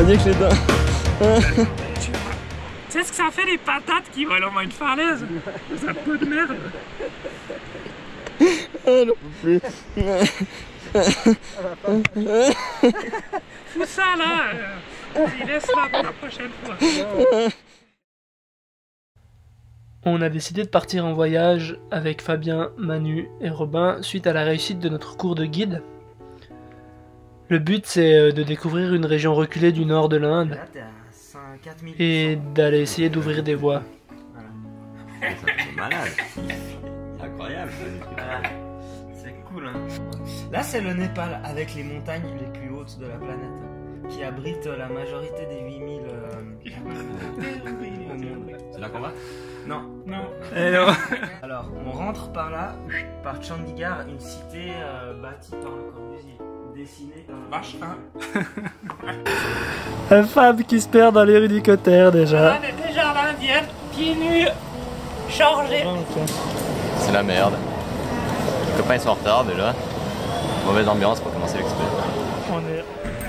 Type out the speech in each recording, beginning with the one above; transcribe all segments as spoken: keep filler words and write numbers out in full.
dit que les dents. Tu sais ce que ça fait les patates qui volent au moins une falaise? Ça a pas de merde. Ah, non plus. Fous ça là. Euh, et laisse là pour la prochaine fois. On a décidé de partir en voyage avec Fabien, Manu et Robin suite à la réussite de notre cours de guide. Le but c'est de découvrir une région reculée du nord de l'Inde et d'aller essayer d'ouvrir des voies. Voilà. C'est malade. C'est incroyable. C'est cool hein. Là c'est le Népal avec les montagnes les plus hautes de la planète qui abritent la majorité des huit mille euh, au monde. C'est là qu'on va? Non. Non. Eh non. Alors on rentre par là, par Chandigarh, une cité euh, bâtie par Le Corbusier, dessinée par... Vache, hein. Un Fab qui se perd dans les rues du Cotter déjà. On est déjà à l'indienne, pieds nus, chargés. C'est la merde. Les copains ils sont en retard déjà. Mauvaise ambiance pour commencer l'expé. On est...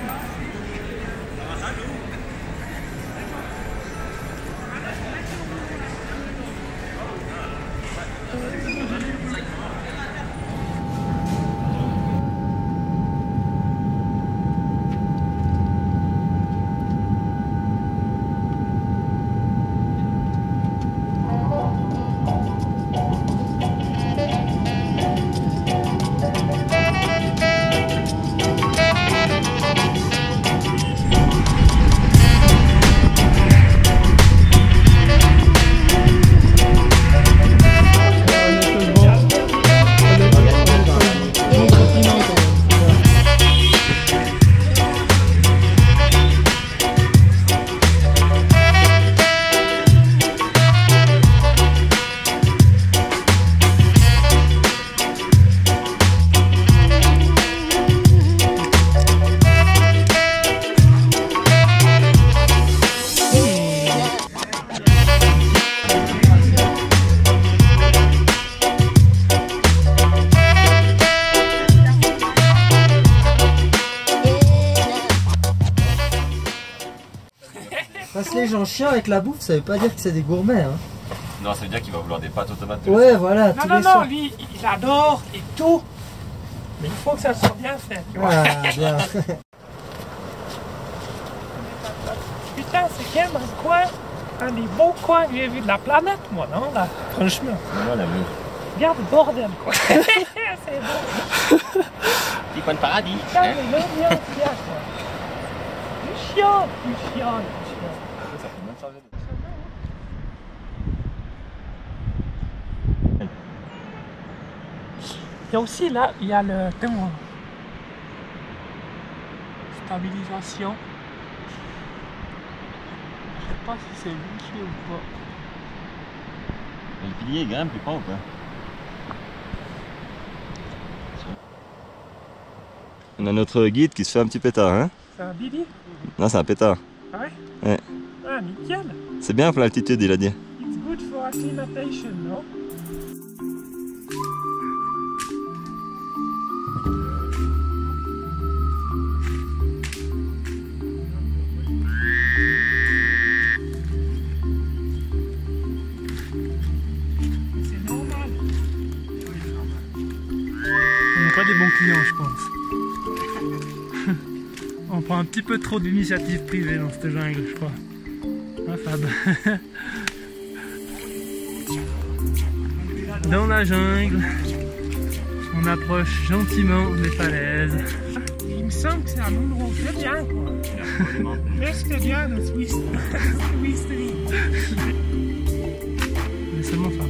Parce que les gens chiants avec la bouffe, ça veut pas dire que c'est des gourmets. Hein. Non, ça veut dire qu'il va vouloir des pâtes aux tomates. Ouais, voilà. Non, tous non, les non, soirs. lui, il adore et tout. Mais il faut que ça soit bien fait. Tu vois. Ah, bien. Putain, c'est quand même un coin, un des beaux coins que j'ai vu de la planète, moi, non, là, franchement. Moi, la meuf. Regarde le bordel, quoi. C'est beau. Petit coin de paradis. Putain, mais l'ambiance qu'il y a, quoi. Du chiant, du chiant, du chiant. Il y a aussi là, il y a le comment, stabilisation. Je sais pas si c'est vérifié ou pas. Le pilier grimpe plus pas ou pas? On a notre guide qui se fait un petit pétard, hein? C'est un Billy? Non, c'est un pétard. Ah ouais? Ouais. Ah, nickel! C'est bien pour l'altitude, il a dit. It's good for acclimatation, non? C'est normal. On n'est pas des bons clients, je pense. On prend un petit peu trop d'initiatives privées dans cette jungle, je crois. Ah, Fab. Dans la jungle, on approche gentiment des falaises. Il me semble que c'est un endroit très bien, quoi. Reste bien dans Swiss. Swisserie. Mais seulement Fab.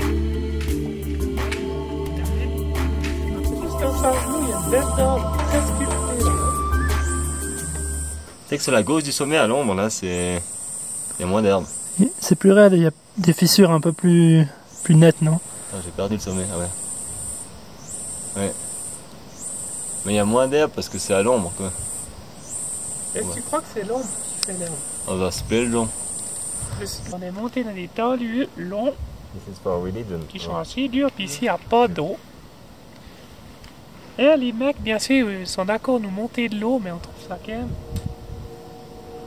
Juste en face de nous, il y a une belle dame très sculptée, là. Tu sais que sur la gauche du sommet à l'ombre, là, c'est. Il y a moins d'herbe. C'est plus raide, il y a des fissures un peu plus, plus nettes, non? Ah, j'ai perdu le sommet, ah ouais. Ouais. Mais il y a moins d'herbe parce que c'est à l'ombre, quoi. Est-ce que tu crois que c'est l'ombre qui fait l'herbe? On va se plaire le long. On est monté dans des talus longs This is for religion. qui sont assez durs, puis ici il n'y a pas d'eau. Et les mecs, bien sûr, ils sont d'accord de nous monter de l'eau, mais on trouve ça quand même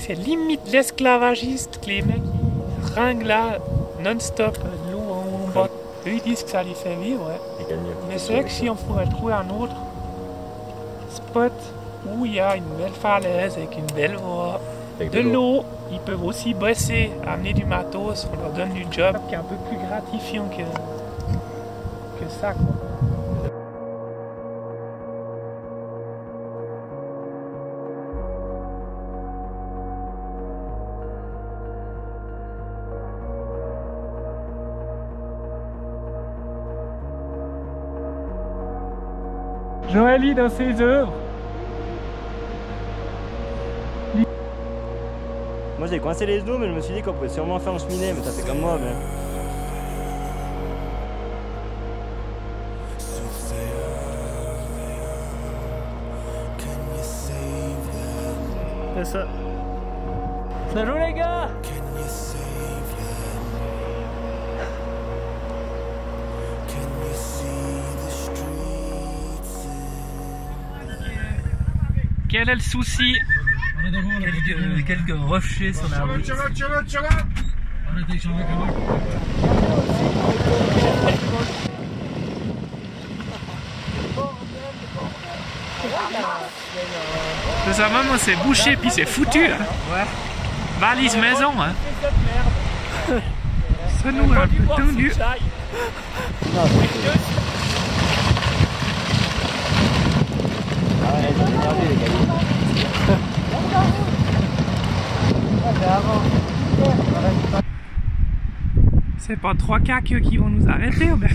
c'est limite l'esclavagiste que les mecs ils ringuent là non-stop de l'eau en bas. Eux ils disent que ça les fait vivre, ouais. Mais c'est vrai que si on pourrait trouver un autre spot où il y a une belle falaise avec une belle voie, de l'eau, ils peuvent aussi bosser, amener du matos, on leur donne du job qui est un peu plus gratifiant que, que ça, quoi. Joëlie dans ses œuvres. Moi j'ai coincé les genoux mais je me suis dit qu'on pouvait sûrement faire en cheminée, mais t'as fait comme moi. Mais... C'est ça. Salut les gars! Quel est le souci? Quelques, quelques rochers sur la route. C'est ça, maman, c'est bouché puis c'est foutu. Hein. Ouais. Valise maison. Hein. Ça nous a un peu tendu. C'est pas trois caques qui vont nous arrêter ou bien?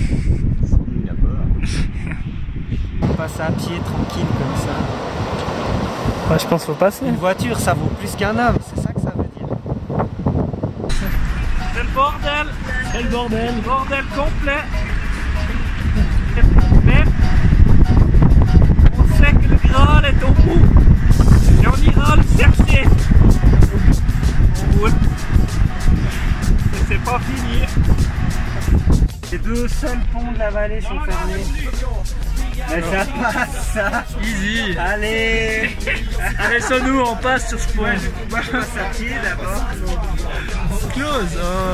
On passe à pied tranquille comme ça. Ouais, je pense qu'il faut passer. Une voiture ça vaut plus qu'un homme, c'est ça que ça veut dire. C'est le bordel. C'est le bordel. Le bordel complet. Mais on sait que le Graal est au bout. Et on ira le chercher. On roule. Mais c'est pas fini. Les deux seuls ponts de la vallée sont fermés. Mais ça passe ça. Easy. Allez. Allez, sur nous, on passe sur ce point. Moi je passe à pied d'abord. Close. Oh.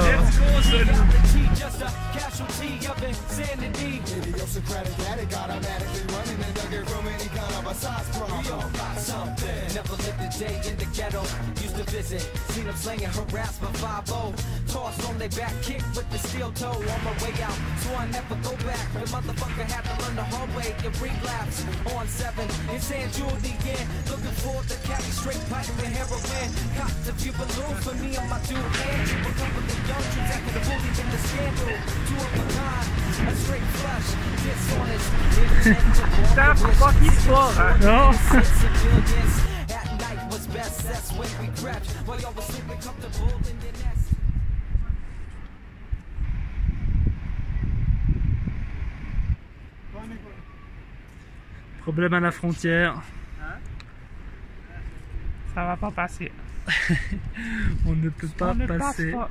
Toss on their back, kick with the steel toe on my way out, so I never go back. The motherfucker had to learn the hard way and relapse on seven. In San Julie again, looking for the Cali straight pipe and heroin. Copped a few balloons for me and my dude Andrew. A couple of young dudes after the bully in the scandal. Two of a kind, a straight flush, dishonest. Putain, faut pas qu'il soit, hein. Non. At night was best, that's when we crept while y'all was sleeping comfortable in your nest. Problème à la frontière. Ça va pas passer. On ne peut pas On ne passer. passe pas.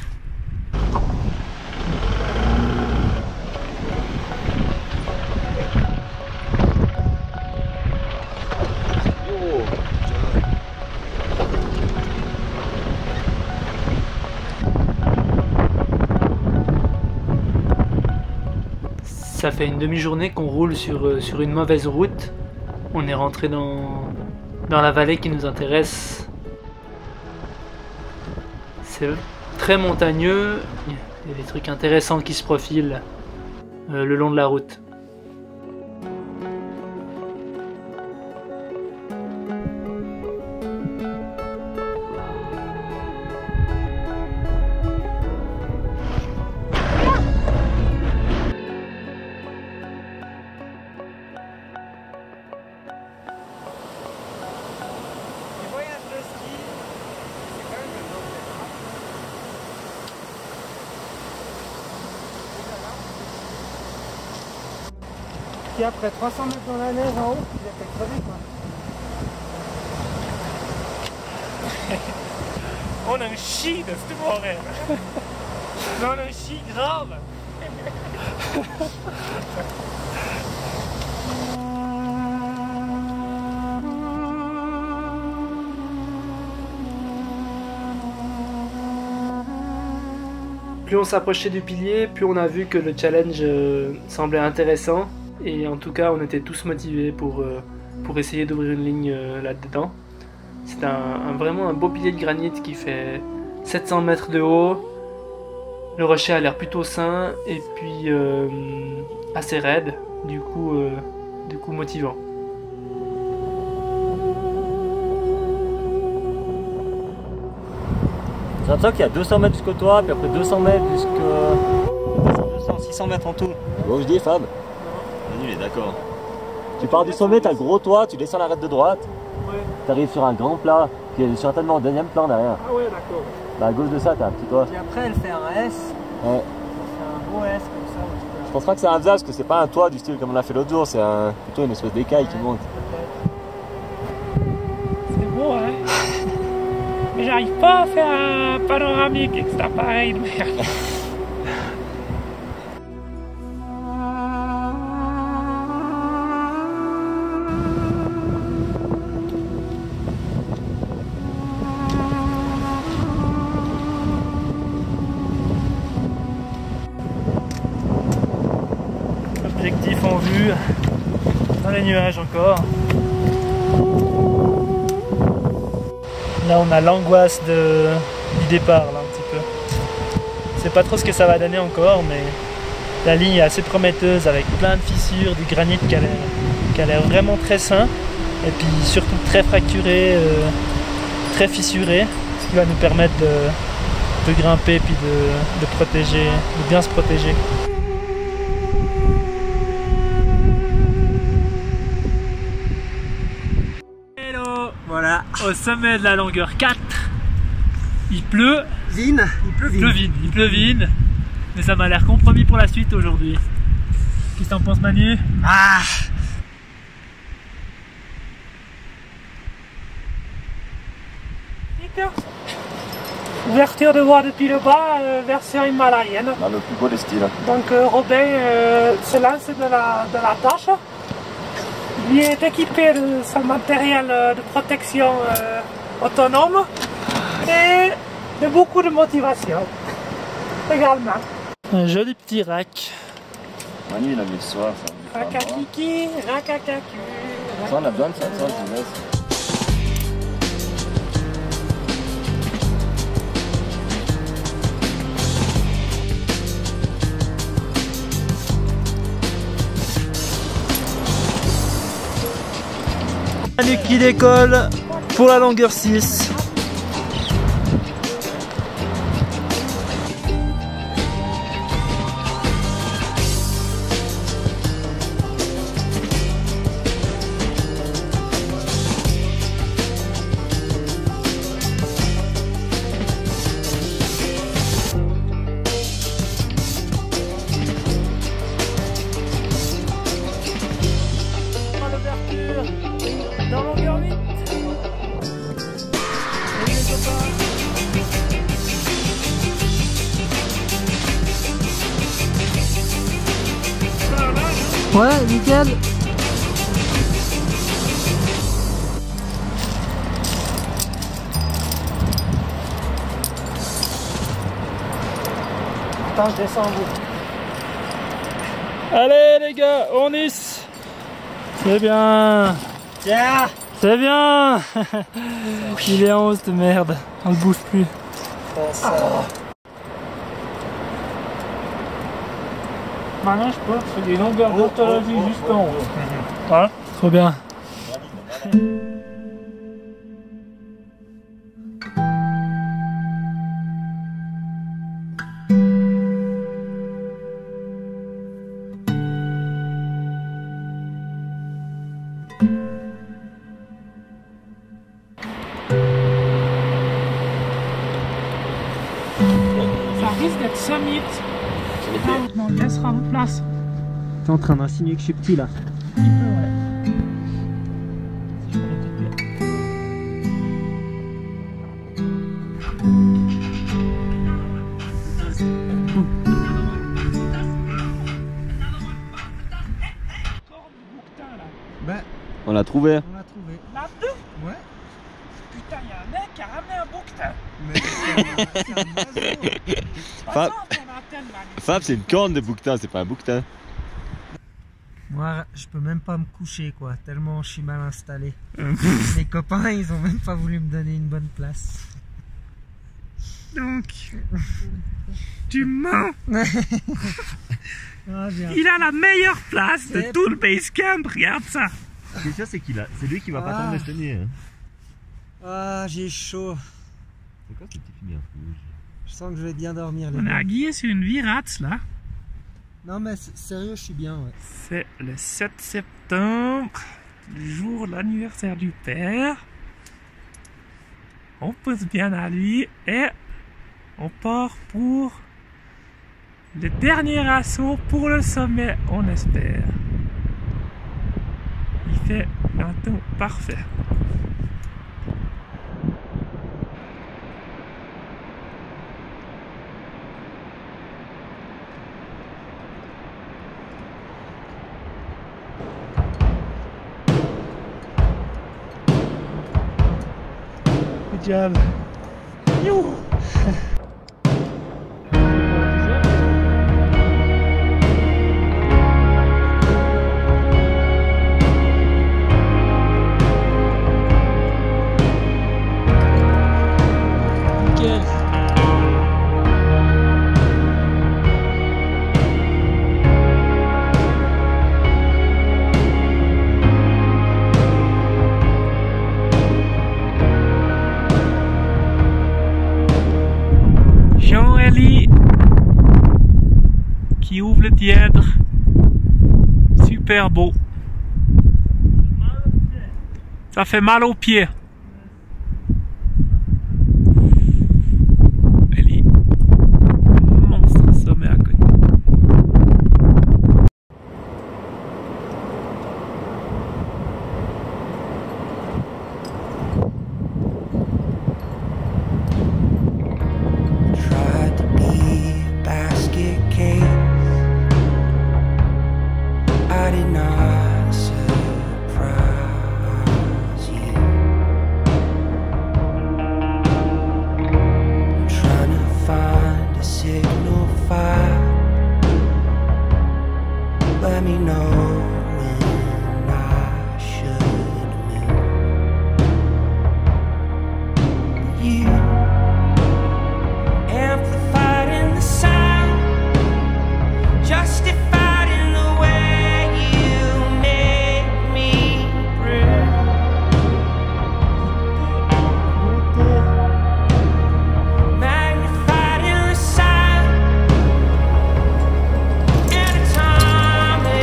Ça fait une demi-journée qu'on roule sur, euh, sur une mauvaise route. On est rentré dans, dans la vallée qui nous intéresse. C'est très montagneux. Il y a des trucs intéressants qui se profilent euh, le long de la route. Puis après trois cents mètres dans la neige en haut, il a fait crever quoi. On a un chi de ce bordel. On a un chi grave. Plus on s'approchait du pilier, plus on a vu que le challenge euh, semblait intéressant. Et en tout cas, on était tous motivés pour, euh, pour essayer d'ouvrir une ligne euh, là-dedans. C'est un, un, vraiment un beau pilier de granit qui fait sept cents mètres de haut. Le rocher a l'air plutôt sain et puis euh, assez raide, du coup, euh, du coup motivant. J'ai l'impression qu'il y a deux cents mètres jusqu'au toit, puis après deux cents mètres jusqu'à deux cents, six cents mètres en tout. Tu vois où je dis, Fab? Manu, il est d'accord. Tu pars du sommet, t'as le gros toit, tu descends l'arête de droite, ouais. Tu arrives sur un grand plat, qui est certainement au deuxième plan derrière. Ah ouais, d'accord. Bah, à gauche de ça, t'as un petit toit. Et après, elle fait un S. Ouais. Elle fait un beau S comme ça. Je pense pas que c'est un visage, parce que c'est pas un toit du style comme on a fait l'autre jour, c'est un... plutôt une espèce d'écaille ouais, qui monte. C'est beau, hein? Mais j'arrive pas à faire un panoramique avec cet appareil de merde. Objectif en vue, dans les nuages encore. Là on a l'angoisse de... du départ là un petit peu. Je sais pas trop ce que ça va donner encore, mais la ligne est assez prometteuse avec plein de fissures, du granit qui a l'air, qui a l'air vraiment très sain et puis surtout très fracturé, euh, très fissuré, ce qui va nous permettre de, de grimper puis de, de protéger, de bien se protéger. Voilà, au sommet de la longueur quatre, il pleut. Vine, il pleut vine. Il pleut vine, il pleut vine. Mais ça m'a l'air compromis pour la suite aujourd'hui. Qu'est-ce que t'en penses, Manu? Ah Ouverture de voie depuis le bas, euh, version himalayenne. Dans le plus beau des styles. Donc euh, Robin euh, se lance de la, de la tâche. Il est équipé de son matériel de protection euh, autonome et de beaucoup de motivation également. Un joli petit rack. Manu il a mis le soir. Rakakiki, rakakaku. Ça on a besoin de ça, ça je vous laisse. Manu qui décolle pour la longueur six. Dans longueur huit. Ouais, nickel. Attends, je descends en bout. Allez les gars, on isse. C'est bien. Tiens. C'est bien. Il est en haut cette merde. On ne bouge plus. Ça. Maintenant je peux faire des longueurs d'orthologie jusqu'en haut. Voilà. Trop bien. Ça risque d'être summit. On le laissera en place. T'es en train d'insinuer que je suis petit là. Un petit peu, ouais. Si je peux l'étudier. Bah, On l'a trouvé. on l'a trouvé. Là, deux. Ouais. putain, il y a un mec qui a ramené un bouquetin. Mais c'est un, un oiseau. Fab, Fab c'est une corne de bouquetin, c'est pas un bouquetin. Moi, je peux même pas me coucher, quoi, tellement je suis mal installé. Les copains, ils ont même pas voulu me donner une bonne place. Donc, tu mens. Ah, bien. Il a la meilleure place de C'est- tout le basecamp, regarde ça. Ce qui est sûr, c'est qu'il a, c'est lui qui va pas Ah. tomber cette nuit. Hein. Ah, j'ai chaud. C'est quoi ce petit fini rouge? Je sens que je vais bien dormir. Les On gars. a guillé sur une virate là. Non, mais c- sérieux, je suis bien, ouais. C'est le sept septembre, le jour de l'anniversaire du père. On pousse bien à lui et on part pour le dernier assaut pour le sommet, on espère. Il fait un temps parfait. Good job. You. Jean-Élie qui ouvre le dièdre. Super beau. Ça fait mal aux pieds. Élie. Monstre sommet à côté. Tried to be a basket case. I did not surprise you. I'm trying to find a signal fire. Let me know when I should move. You amplified in the sound, justified in the way you make me breathe. Magnified in the sound, anatomically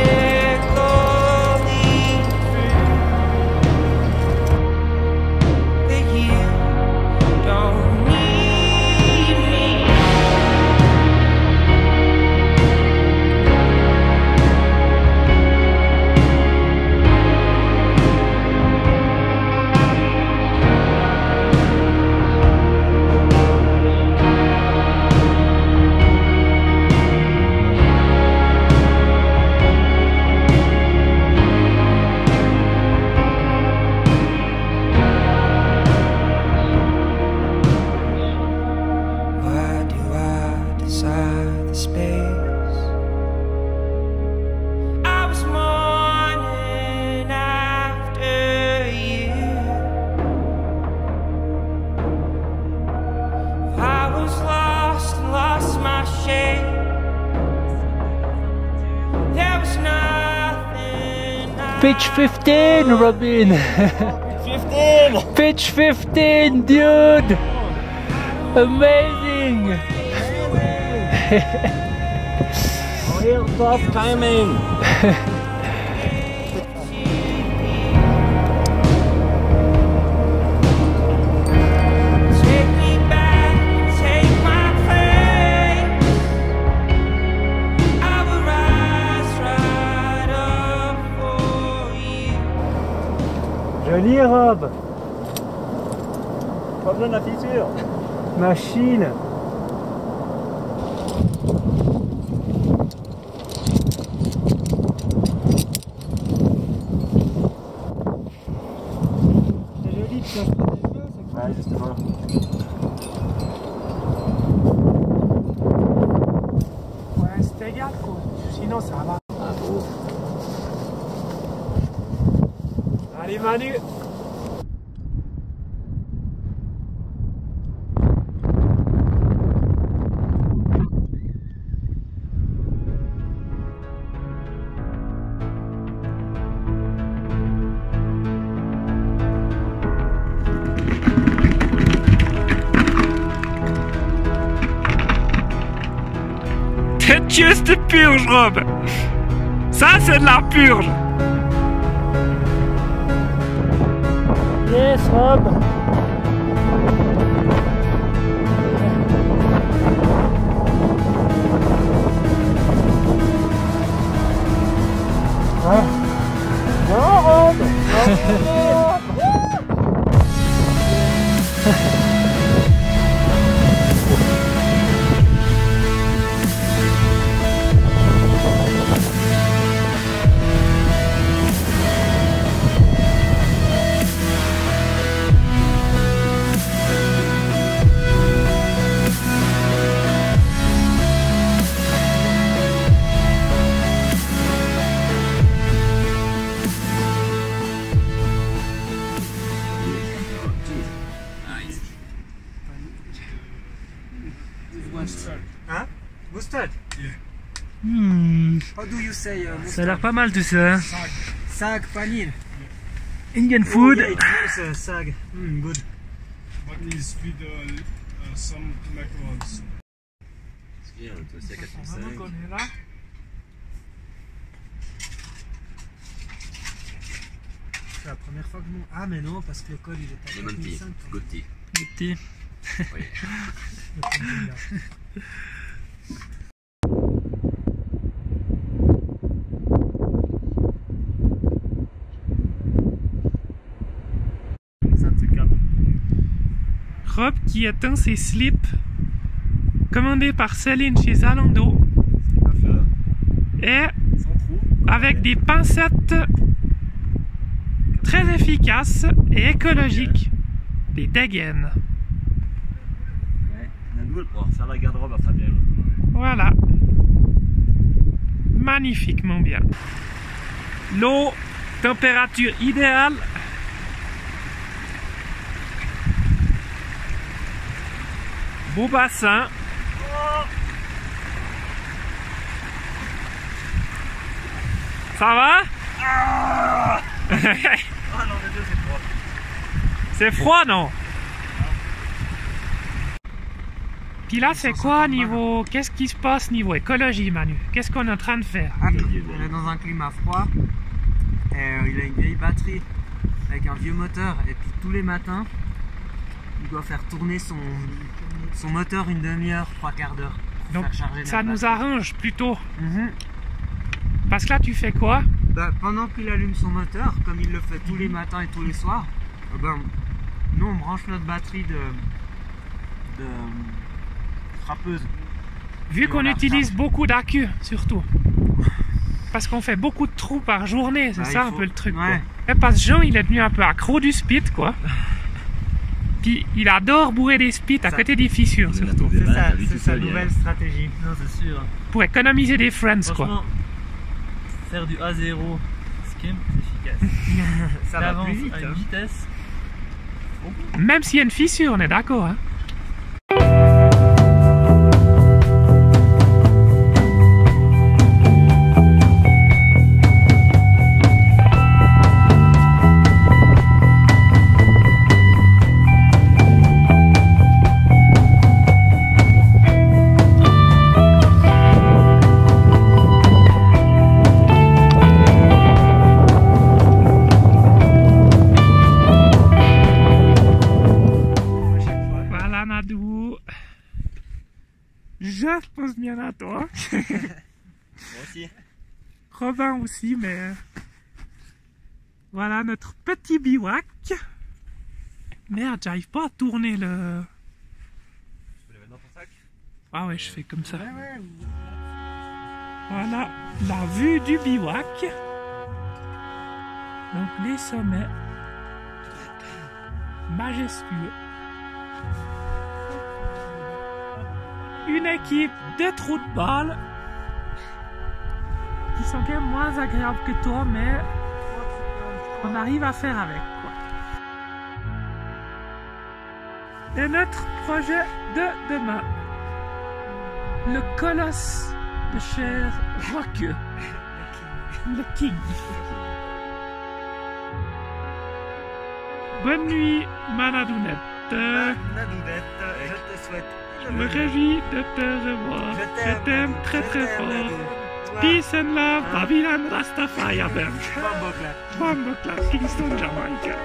true. That you don't need me. Why do I desire the space? I was mourning after you. I was lost and lost my shape. There was nothing I Pitch fifteen, Robin. fifteen! Pitch fifteen, dude. Amazing. Real tough timing! take me back, take my place. I will rise right up for you. Jolie robe. Pas besoin de la fissure! Machine. C'est joli de s'en prendre des choses, justement. Ouais, c'est égal quoi. Sinon ça va. Ah bon. Allez Manu. C'est juste purge, Rob. Ça, c'est de la purge. Yes, Rob. Ah. Non, Rob. Non, Hein? Mustard? Hmm. How do you say uh, Ça a mustard? l'air pas mal tout ça. Sag, panin. Indian food. Oh, yeah, it means, uh, sag. Mm, good. But is with uh, uh, some macarons. Bien, toi aussi à quatre mille cinq. Vraiment qu'on est là. C'est la première fois que je monte. Ah, mais non, parce que le col il est à Lemon quatre mille tea, cinq. good tea. Petit. Oui. Le premier, là. Ça, tu capes. Rob qui atteint ses slips commandés par Céline chez Zalando Pas faire. et Sans trou. avec des pincettes très efficaces et écologiques, des dégaines. Ouais. Nadou, elle pourra faire la garde-robe à Fabien. Voilà. Magnifiquement bien. L'eau, température idéale. Beau bassin. Ça va? Ah non, les deux, c'est froid. C'est froid, non? Puis là, c'est quoi niveau... Qu'est-ce qui se passe niveau écologie, Manu? Qu'est-ce qu'on est en train de faire? Ah, on est dans un climat froid. Et, euh, il a une vieille batterie avec un vieux moteur. Et puis tous les matins, il doit faire tourner son, son moteur une demi-heure, trois quarts d'heure. pour Donc, faire charger la ça nous batterie. arrange plutôt. Mhm. Parce que là, tu fais quoi? Bah, pendant qu'il allume son moteur, comme il le fait tous les matins et tous les soirs, euh, ben, nous on branche notre batterie de, de frappeuse. Vu Et qu'on on la utilise recharge. beaucoup d'accu, surtout. Parce qu'on fait beaucoup de trous par journée, c'est Bah, ça il un faut- peu le truc. ouais. Quoi. Et parce que Jean, il est devenu un peu accro du spit, quoi. Puis il adore bourrer des spits à Ça- côté des fissures, Il a surtout. trouvé C'est mal, sa, t'as vu c'est tout sa seul, nouvelle hier. stratégie. Non, c'est sûr. Pour économiser des friends, quoi. Franchement, faire du A zéro skim, c'est efficace. Ça va T'avances plus vite. à une hein. vitesse. Même s'il y a une fissure, on est d'accord, hein. Voilà, Nadou. Je pense bien à toi. Moi aussi. Robin aussi, mais... euh, Voilà notre petit bivouac. Merde, j'arrive pas à tourner le... Tu peux les mettre dans ton sac? Ah ouais, je fais comme ça. Voilà la vue du bivouac. Donc les sommets majestueux. une équipe de trous de balle qui sont quand même moins agréables que toi, mais on arrive à faire avec, quoi. Et notre projet de demain, le colosse de chair roqueux, le king. Bonne nuit, Manadounette. Manadounette, je te souhaite. Je me réjouis de te revoir. Je t'aime très très fort. Peace and love, Babylon Rastafari. Bombo Clap, Kingston, Jamaica.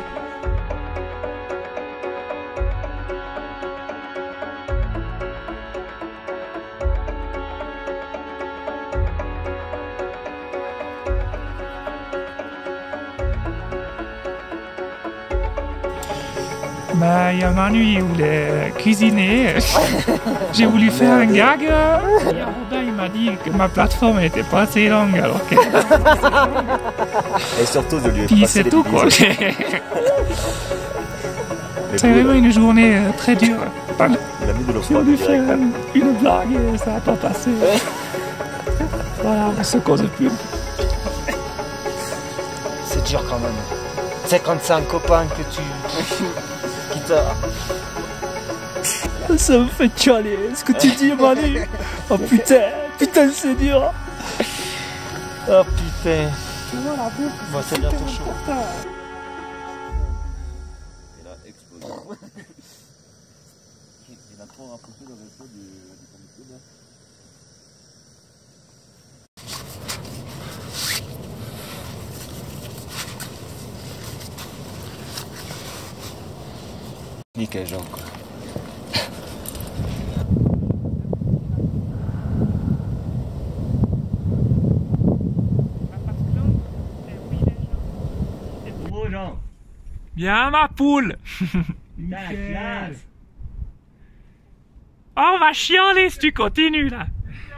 Bah, il y a Manu, il voulait cuisiner. J'ai voulu faire un gag. Et Robin, il m'a dit que ma plateforme n'était pas assez longue, alors que... Et surtout de lui Puis c'est tout, quoi. C'est vraiment une journée euh, très dure. Enfin, il a mis de l'eau j'ai voulu froide faire direct. une, une blague et ça n'a pas passé. Voilà, on se cause plus. C'est dur quand même. C'est quand c'est un copain que tu... qui t'a... Ça me fait chialer ce que tu dis, Manu. Oh putain, putain c'est dur. Oh putain. Tu vois la bouffe, Bon, c'est bientôt chaud. Il a explosé. Il a trop rapproché le réseau du, du combustible. Nickel, Jean, quoi. Bien ma poule. Oh, on va chialer si tu continues là.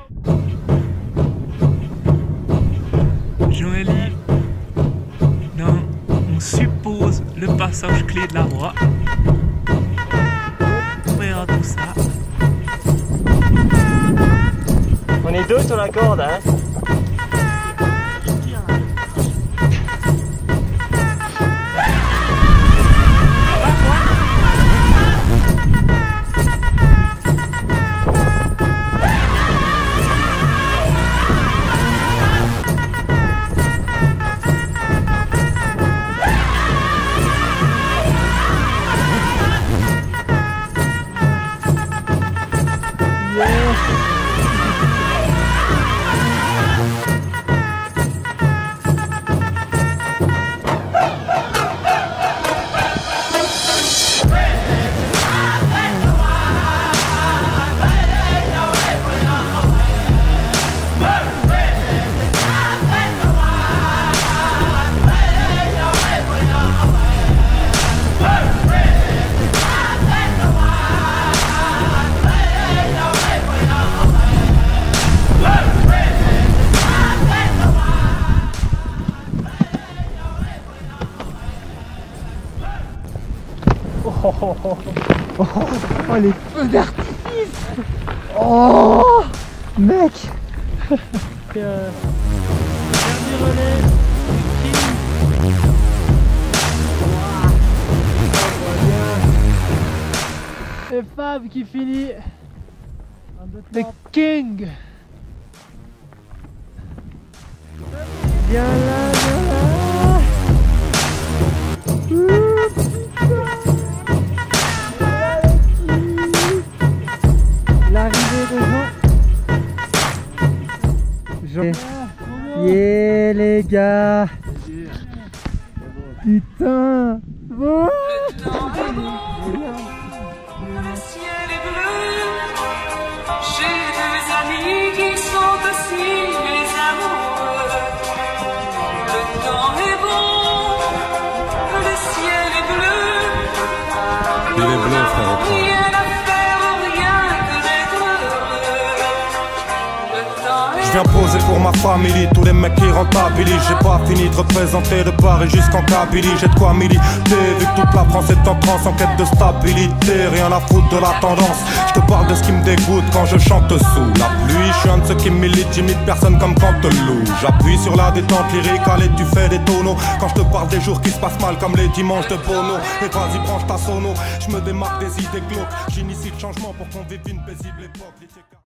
Joëlie, non, on suppose le passage clé de la voie. On verra tout ça. On est deux sur la corde, hein. Oh, oh, oh, oh, oh, les feux d'artifice. Oh, mec. euh, Dernier relais. C'est Fab qui finit. The King. Viens là, viens là. Ouh. L'arrivée de Jean. Jean. Yeah les gars. Putain. Bon. Le temps est bon, le ciel est bleu. J'ai deux amis qui sont aussi mes amoureux. Le temps est bon, le ciel est bleu. Il est bleu, frère. Rien à faire, rien que d'être heureux. Le temps est Je viens poser pour ma famille, tous les mecs qui rentabilisent. J'ai pas fini de représenter de Paris jusqu'en Kabylie. J'ai de quoi militer, vu que toute la France est en transe en quête de stabilité. Rien à foutre de la tendance, je te parle de ce qui me dégoûte quand je chante sous la pluie. Je suis un de ceux qui militent, j'imite personne comme Canteloup. J'appuie sur la détente lyrique, allez tu fais des tonneaux. Quand je te parle des jours qui se passent mal comme les dimanches de Bono. Et vas-y branche ta sono, je me démarque des idées glauques. J'initie le changement pour qu'on vive une paisible époque.